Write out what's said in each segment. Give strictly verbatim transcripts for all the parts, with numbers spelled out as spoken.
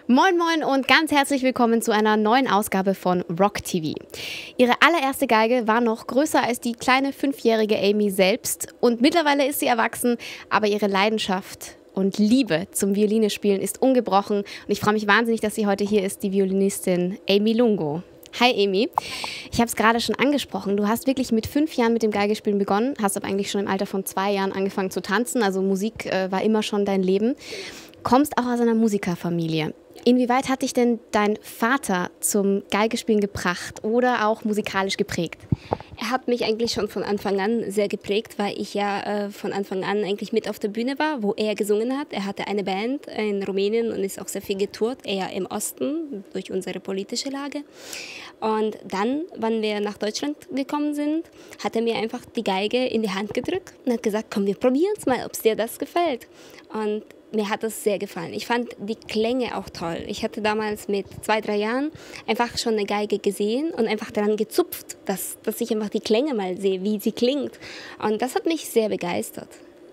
Moin Moin und ganz herzlich willkommen zu einer neuen Ausgabe von Rock T V. Ihre allererste Geige war noch größer als die kleine fünfjährige Amy selbst und mittlerweile ist sie erwachsen, aber ihre Leidenschaft und Liebe zum Violinespielen ist ungebrochen und ich freue mich wahnsinnig, dass sie heute hier ist, die Violinistin Amy Lungo. Hi Amy, ich habe es gerade schon angesprochen, du hast wirklich mit fünf Jahren mit dem Geigespielen begonnen, hast aber eigentlich schon im Alter von zwei Jahren angefangen zu tanzen, also Musik äh, war immer schon dein Leben, kommst auch aus einer Musikerfamilie. Inwieweit hat dich denn dein Vater zum Geigespielen gebracht oder auch musikalisch geprägt? Er hat mich eigentlich schon von Anfang an sehr geprägt, weil ich ja äh, von Anfang an eigentlich mit auf der Bühne war, wo er gesungen hat. Er hatte eine Band in Rumänien und ist auch sehr viel getourt, eher im Osten, durch unsere politische Lage. Und dann, wenn wir nach Deutschland gekommen sind, hat er mir einfach die Geige in die Hand gedrückt und hat gesagt, komm, wir probieren es mal, ob es dir das gefällt. Und mir hat das sehr gefallen. Ich fand die Klänge auch toll. Ich hatte damals mit zwei, drei Jahren einfach schon eine Geige gesehen und einfach daran gezupft, dass, dass ich einfach die Klänge mal sehe, wie sie klingt. Und das hat mich sehr begeistert.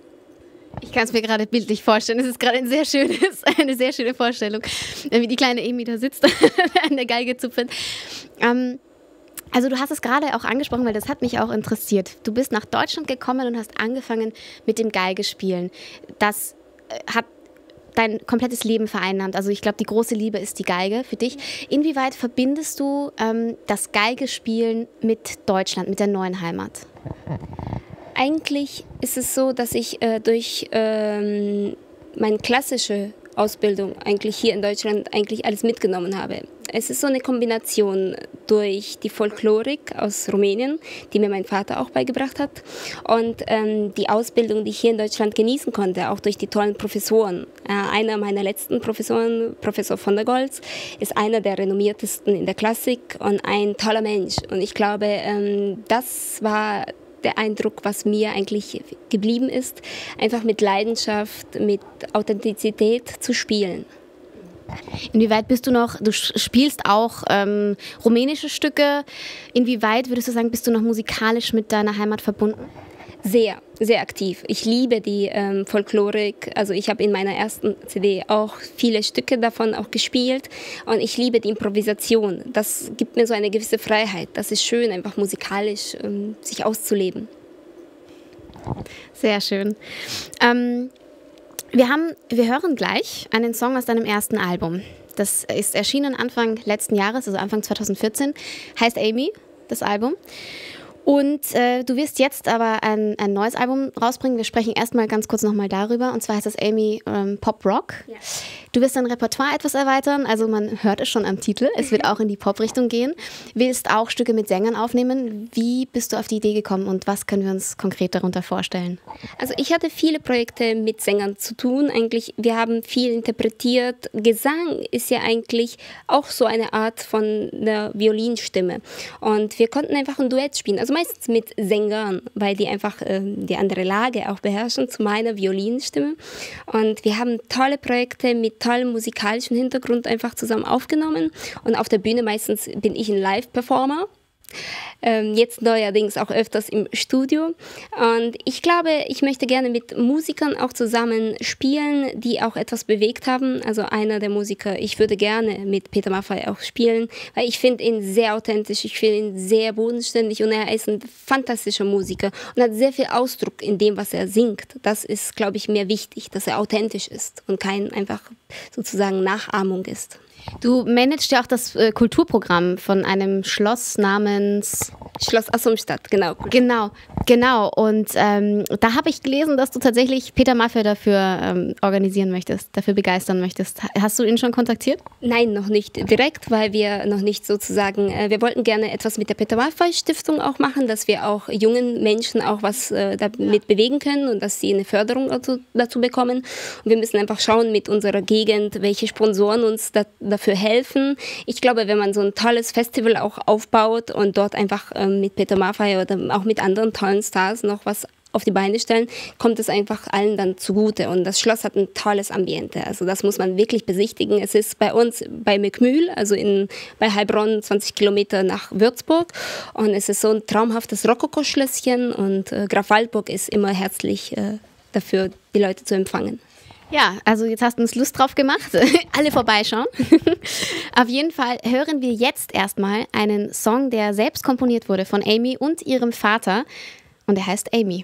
Ich kann es mir gerade bildlich vorstellen. Es ist gerade ein sehr schönes, eine sehr schöne Vorstellung, wie die kleine Amy da sitzt an der Geige zupfend. Ähm, also du hast es gerade auch angesprochen, weil das hat mich auch interessiert. Du bist nach Deutschland gekommen und hast angefangen mit dem Geigespielen. Das hat dein komplettes Leben vereinnahmt. Also ich glaube, die große Liebe ist die Geige für dich. Inwieweit verbindest du ähm, das Geigespielen mit Deutschland, mit der neuen Heimat? Eigentlich ist es so, dass ich äh, durch ähm, meine klassische Ausbildung eigentlich hier in Deutschland eigentlich alles mitgenommen habe. Es ist so eine Kombination durch die Folklorik aus Rumänien, die mir mein Vater auch beigebracht hat, und ähm, die Ausbildung, die ich hier in Deutschland genießen konnte, auch durch die tollen Professoren. Äh, einer meiner letzten Professoren, Professor von der Goltz, ist einer der renommiertesten in der Klassik und ein toller Mensch. Und ich glaube, ähm, das war der Eindruck, was mir eigentlich geblieben ist, einfach mit Leidenschaft, mit Authentizität zu spielen. Inwieweit bist du noch, du spielst auch ähm, rumänische Stücke, inwieweit würdest du sagen, bist du noch musikalisch mit deiner Heimat verbunden? Sehr, sehr aktiv. Ich liebe die ähm, Folklorik. Also ich habe in meiner ersten C D auch viele Stücke davon auch gespielt und ich liebe die Improvisation. Das gibt mir so eine gewisse Freiheit. Das ist schön, einfach musikalisch ähm, sich auszuleben. Sehr schön. Ähm, wir haben, wir hören gleich einen Song aus deinem ersten Album. Das ist erschienen Anfang letzten Jahres, also Anfang zweitausendvierzehn. Heißt Amy, das Album. Und äh, du wirst jetzt aber ein, ein neues Album rausbringen. Wir sprechen erstmal ganz kurz nochmal darüber. Und zwar heißt das Amy ähm, Pop Rock. Ja. Du wirst dein Repertoire etwas erweitern. Also man hört es schon am Titel. Es wird auch in die Pop-Richtung gehen. Willst auch Stücke mit Sängern aufnehmen. Wie bist du auf die Idee gekommen und was können wir uns konkret darunter vorstellen? Also ich hatte viele Projekte mit Sängern zu tun. Eigentlich, wir haben viel interpretiert. Gesang ist ja eigentlich auch so eine Art von der Violinstimme. Und wir konnten einfach ein Duett spielen. Also meistens mit Sängern, weil die einfach äh, die andere Lage auch beherrschen zu meiner Violinstimme. Und wir haben tolle Projekte mit tollem musikalischen Hintergrund einfach zusammen aufgenommen. Und auf der Bühne meistens bin ich ein Live-Performer. Ähm, jetzt neuerdings auch öfters im Studio. Und ich glaube, ich möchte gerne mit Musikern auch zusammen spielen, die auch etwas bewegt haben. Also einer der Musiker, ich würde gerne mit Peter Maffay auch spielen, weil ich finde ihn sehr authentisch, ich finde ihn sehr bodenständig und er ist ein fantastischer Musiker und hat sehr viel Ausdruck in dem, was er singt. Das ist, glaube ich, mir wichtig, dass er authentisch ist und kein einfach sozusagen Nachahmung ist. Du managst ja auch das äh, Kulturprogramm von einem Schloss namens Schloss Assumstadt, genau. Genau, genau. Und ähm, da habe ich gelesen, dass du tatsächlich Peter Maffay dafür ähm, organisieren möchtest, dafür begeistern möchtest. Hast du ihn schon kontaktiert? Nein, noch nicht direkt, weil wir noch nicht sozusagen, äh, wir wollten gerne etwas mit der Peter Maffay Stiftung auch machen, dass wir auch jungen Menschen auch was äh, damit bewegen können und dass sie eine Förderung dazu, dazu bekommen. Und wir müssen einfach schauen mit unserer Gegend, welche Sponsoren uns da, dafür helfen. Ich glaube, wenn man so ein tolles Festival auch aufbaut und dort einfach ähm, mit Peter Maffay oder auch mit anderen tollen Stars noch was auf die Beine stellen, kommt es einfach allen dann zugute. Und das Schloss hat ein tolles Ambiente. Also das muss man wirklich besichtigen. Es ist bei uns bei Mückmühl, also in, bei Heilbronn, zwanzig Kilometer nach Würzburg. Und es ist so ein traumhaftes Rokoko-Schlösschen und äh, Graf Waldburg ist immer herzlich äh, dafür, die Leute zu empfangen. Ja, also jetzt hast du uns Lust drauf gemacht. Alle vorbeischauen. Auf jeden Fall hören wir jetzt erstmal einen Song, der selbst komponiert wurde von Amy und ihrem Vater. Und er heißt Amy.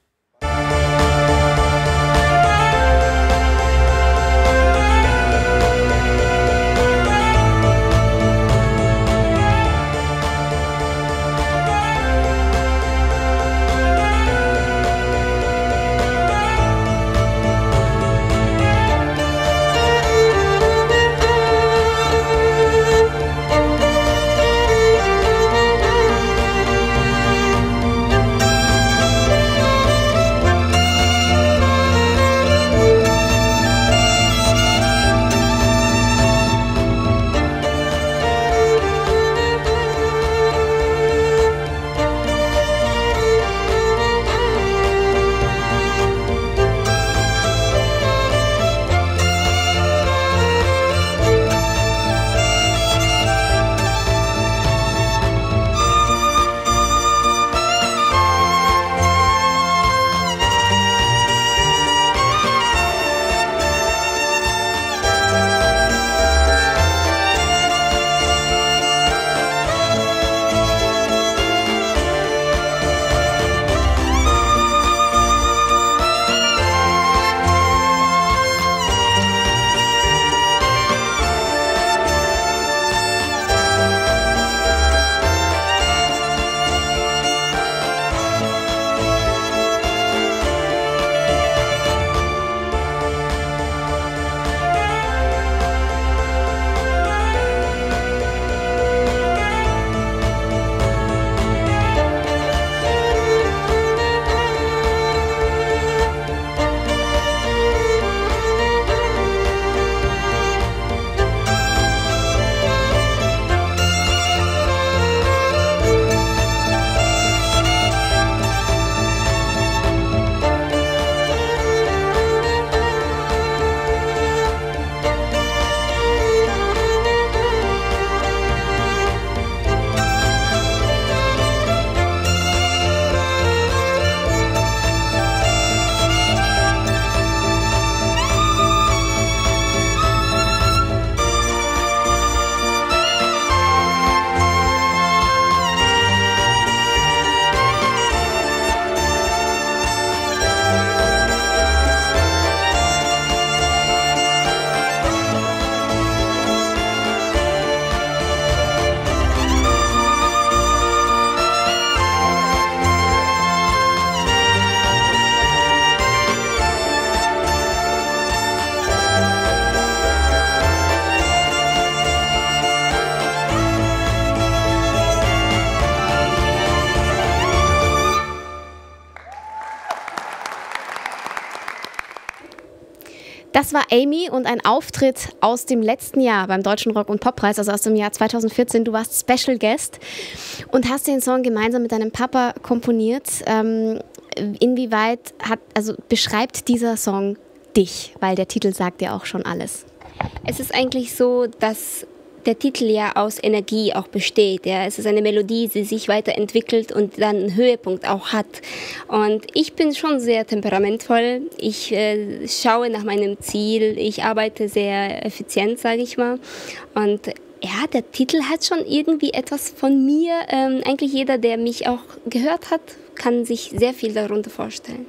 Das war Amy und ein Auftritt aus dem letzten Jahr beim Deutschen Rock- und Poppreis, also aus dem Jahr zweitausendvierzehn. Du warst Special Guest und hast den Song gemeinsam mit deinem Papa komponiert. Ähm, inwieweit hat, also beschreibt dieser Song dich? Weil der Titel sagt ja auch schon alles. Es ist eigentlich so, dass der Titel ja aus Energie auch besteht. Ja. Es ist eine Melodie, die sich weiterentwickelt und dann einen Höhepunkt auch hat. Und ich bin schon sehr temperamentvoll. Ich äh, schaue nach meinem Ziel. Ich arbeite sehr effizient, sage ich mal. Und ja, der Titel hat schon irgendwie etwas von mir. Ähm, eigentlich jeder, der mich auch gehört hat, kann sich sehr viel darunter vorstellen.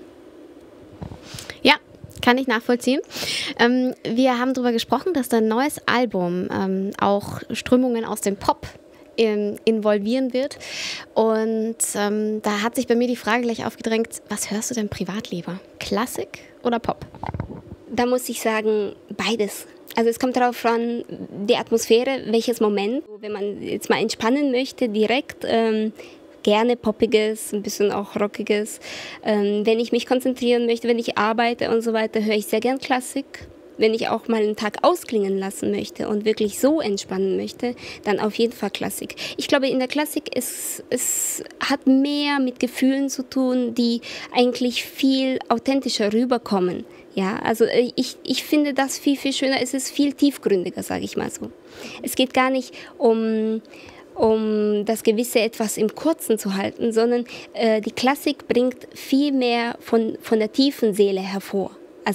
Ja. Kann ich nachvollziehen. Ähm, wir haben darüber gesprochen, dass dein neues Album ähm, auch Strömungen aus dem Pop ähm, involvieren wird. Und ähm, da hat sich bei mir die Frage gleich aufgedrängt, was hörst du denn privat lieber? Klassik oder Pop? Da muss ich sagen, beides. Also es kommt darauf an, die Atmosphäre, welches Moment. Wenn man jetzt mal entspannen möchte, direkt ähm, gerne Poppiges, ein bisschen auch Rockiges. Ähm, wenn ich mich konzentrieren möchte, wenn ich arbeite und so weiter, höre ich sehr gern Klassik. Wenn ich auch mal einen Tag ausklingen lassen möchte und wirklich so entspannen möchte, dann auf jeden Fall Klassik. Ich glaube, in der Klassik ist es hat mehr mit Gefühlen zu tun, die eigentlich viel authentischer rüberkommen. Ja, also ich, ich finde das viel, viel schöner. Es ist viel tiefgründiger, sage ich mal so. Es geht gar nicht um um das gewisse etwas im Kurzen zu halten, sondern äh, die Klassik bringt viel mehr von, von der tiefen Seele hervor. Also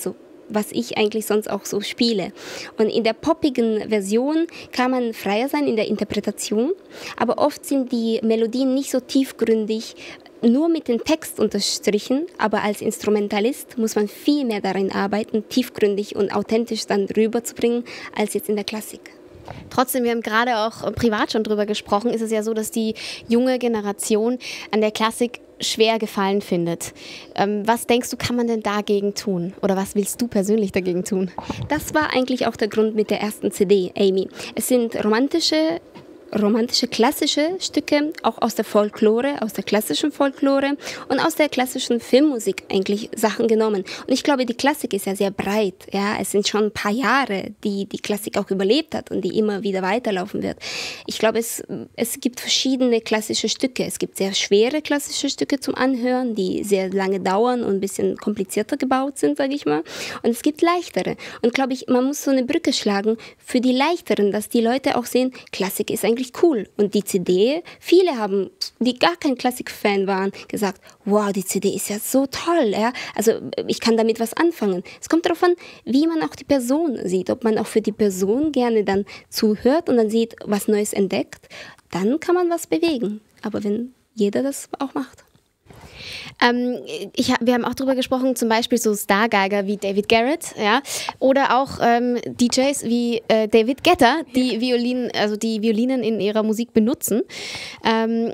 was ich eigentlich sonst auch so spiele. Und in der poppigen Version kann man freier sein in der Interpretation, aber oft sind die Melodien nicht so tiefgründig, nur mit dem Text unterstrichen, aber als Instrumentalist muss man viel mehr darin arbeiten, tiefgründig und authentisch dann rüberzubringen, als jetzt in der Klassik. Trotzdem, wir haben gerade auch privat schon drüber gesprochen, ist es ja so, dass die junge Generation an der Klassik schwer Gefallen findet. Ähm, was denkst du, kann man denn dagegen tun? Oder was willst du persönlich dagegen tun? Das war eigentlich auch der Grund mit der ersten C D, Amy. Es sind romantische romantische, klassische Stücke, auch aus der Folklore, aus der klassischen Folklore und aus der klassischen Filmmusik eigentlich Sachen genommen. Und ich glaube, die Klassik ist ja sehr breit. Ja? Es sind schon ein paar Jahre, die die Klassik auch überlebt hat und die immer wieder weiterlaufen wird. Ich glaube, es, es gibt verschiedene klassische Stücke. Es gibt sehr schwere klassische Stücke zum Anhören, die sehr lange dauern und ein bisschen komplizierter gebaut sind, sage ich mal. Und es gibt leichtere. Und glaube ich, man muss so eine Brücke schlagen für die leichteren, dass die Leute auch sehen, Klassik ist eigentlich cool. Und die C D, viele haben, die gar kein Klassik-Fan waren, gesagt, wow, die C D ist ja so toll. Ja? Also ich kann damit was anfangen. Es kommt darauf an, wie man auch die Person sieht. Ob man auch für die Person gerne dann zuhört und dann sieht, was Neues entdeckt, dann kann man was bewegen. Aber wenn jeder das auch macht. Ähm, ich, wir haben auch darüber gesprochen, zum Beispiel so Stargeiger wie David Garrett, ja, oder auch ähm, D Js wie äh, David Guetta, die Violinen, also die Violinen in ihrer Musik benutzen, ähm,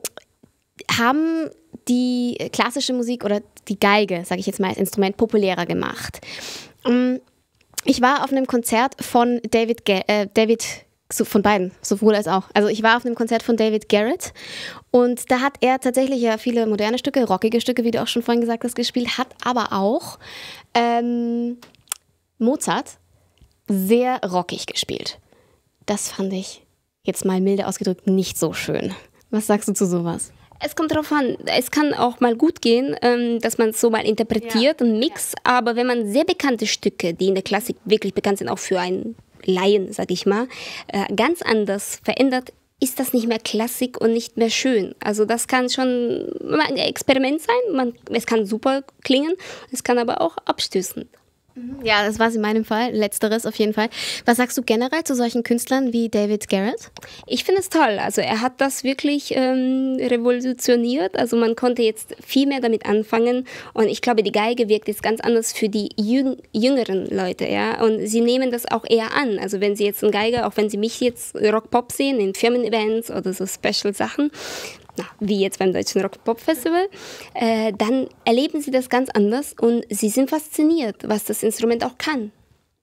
haben die klassische Musik oder die Geige, sage ich jetzt mal als Instrument, populärer gemacht. Ähm, ich war auf einem Konzert von David, Ga äh, David So, von beiden, sowohl als auch. Also ich war auf einem Konzert von David Garrett und da hat er tatsächlich ja viele moderne Stücke, rockige Stücke, wie du auch schon vorhin gesagt hast, gespielt, hat aber auch ähm, Mozart sehr rockig gespielt. Das fand ich, jetzt mal milde ausgedrückt, nicht so schön. Was sagst du zu sowas? Es kommt darauf an, es kann auch mal gut gehen, dass man es so mal interpretiert, ja. Ein Mix, aber wenn man sehr bekannte Stücke, die in der Klassik wirklich bekannt sind, auch für einen Laien, sag ich mal, ganz anders verändert, ist das nicht mehr Klassik und nicht mehr schön. Also das kann schon ein Experiment sein, man, es kann super klingen, es kann aber auch abstößend. Ja, das war es in meinem Fall, letzteres auf jeden Fall. Was sagst du generell zu solchen Künstlern wie David Garrett? Ich finde es toll, also er hat das wirklich ähm, revolutioniert, also man konnte jetzt viel mehr damit anfangen und ich glaube, die Geige wirkt jetzt ganz anders für die jüng jüngeren Leute, ja, und sie nehmen das auch eher an, also wenn sie jetzt einen Geiger, auch wenn sie mich jetzt Rock-Pop sehen, in Firmen-Events oder so Special-Sachen, Na, wie jetzt beim Deutschen Rock-Pop-Festival, äh, dann erleben sie das ganz anders und sie sind fasziniert, was das Instrument auch kann.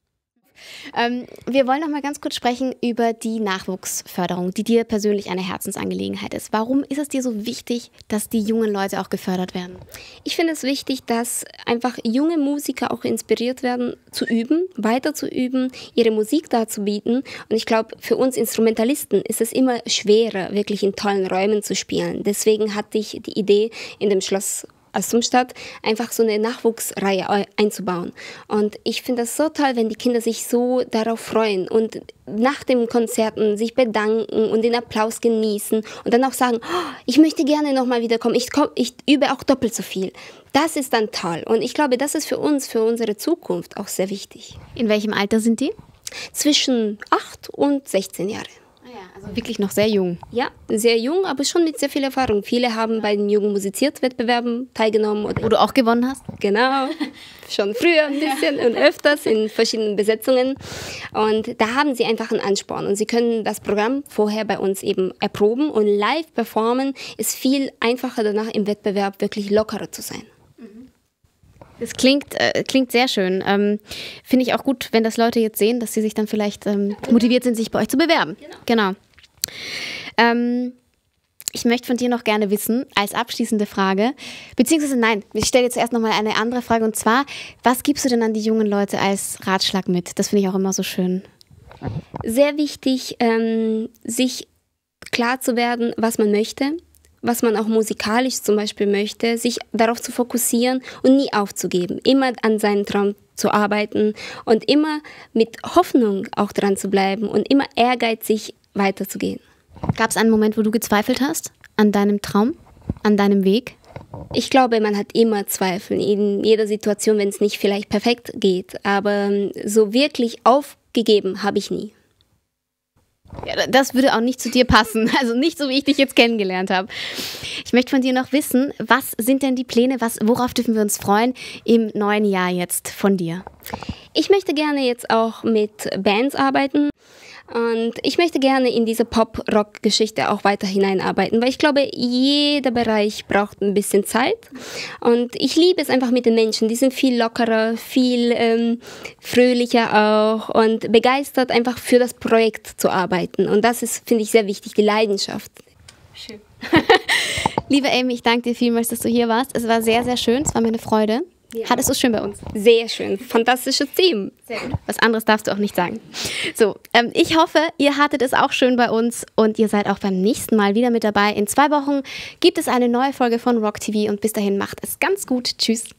Ähm, wir wollen noch mal ganz kurz sprechen über die Nachwuchsförderung, die dir persönlich eine Herzensangelegenheit ist. Warum ist es dir so wichtig, dass die jungen Leute auch gefördert werden? Ich finde es wichtig, dass einfach junge Musiker auch inspiriert werden, zu üben, weiter zu üben, ihre Musik darzubieten. Und ich glaube, für uns Instrumentalisten ist es immer schwerer, wirklich in tollen Räumen zu spielen. Deswegen hatte ich die Idee, in dem Schloss Assumstadt einfach so eine Nachwuchsreihe einzubauen. Und ich finde das so toll, wenn die Kinder sich so darauf freuen und nach den Konzerten sich bedanken und den Applaus genießen und dann auch sagen, oh, ich möchte gerne nochmal wiederkommen, ich, komm, ich übe auch doppelt so viel. Das ist dann toll. Und ich glaube, das ist für uns, für unsere Zukunft auch sehr wichtig. In welchem Alter sind die? Zwischen acht und sechzehn Jahre. Also wirklich noch sehr jung. Ja, sehr jung, aber schon mit sehr viel Erfahrung. Viele haben bei den Jugend musiziert Wettbewerben teilgenommen. Oder wo du auch gewonnen hast? Genau, schon früher ein bisschen und öfters in verschiedenen Besetzungen. Und da haben sie einfach einen Ansporn. Und sie können das Programm vorher bei uns eben erproben und live performen. Ist viel einfacher danach im Wettbewerb wirklich lockerer zu sein. Das klingt, äh, klingt sehr schön. Ähm, Finde ich auch gut, wenn das Leute jetzt sehen, dass sie sich dann vielleicht ähm, motiviert sind, sich bei euch zu bewerben. Genau. genau. Ähm, ich möchte von dir noch gerne wissen, als abschließende Frage, beziehungsweise nein, ich stelle jetzt erst nochmal eine andere Frage und zwar, was gibst du denn an die jungen Leute als Ratschlag mit? Das finde ich auch immer so schön. Sehr wichtig, ähm, sich klar zu werden, was man möchte, was man auch musikalisch zum Beispiel möchte, sich darauf zu fokussieren und nie aufzugeben, immer an seinen Traum zu arbeiten und immer mit Hoffnung auch dran zu bleiben und immer ehrgeizig weiterzugehen. Gab es einen Moment, wo du gezweifelt hast an deinem Traum, an deinem Weg? Ich glaube, man hat immer Zweifel in jeder Situation, wenn es nicht vielleicht perfekt geht. Aber so wirklich aufgegeben habe ich nie. Ja, das würde auch nicht zu dir passen, also nicht so, wie ich dich jetzt kennengelernt habe. Ich möchte von dir noch wissen, was sind denn die Pläne, was, worauf dürfen wir uns freuen im neuen Jahr jetzt von dir? Ich möchte gerne jetzt auch mit Bands arbeiten und ich möchte gerne in diese Pop-Rock-Geschichte auch weiter hineinarbeiten, weil ich glaube, jeder Bereich braucht ein bisschen Zeit und ich liebe es einfach mit den Menschen, die sind viel lockerer, viel ähm, fröhlicher auch und begeistert einfach für das Projekt zu arbeiten und das ist, finde ich, sehr wichtig, die Leidenschaft. Schön. Liebe Amy, ich danke dir vielmals, dass du hier warst. Es war sehr, sehr schön, es war mir eine Freude. Ja. Hattest du es schön bei uns? Sehr schön. Fantastisches Team. Sehr gut. Was anderes darfst du auch nicht sagen. So, ähm, ich hoffe, ihr hattet es auch schön bei uns und ihr seid auch beim nächsten Mal wieder mit dabei. In zwei Wochen gibt es eine neue Folge von Rock T V und bis dahin macht es ganz gut. Tschüss.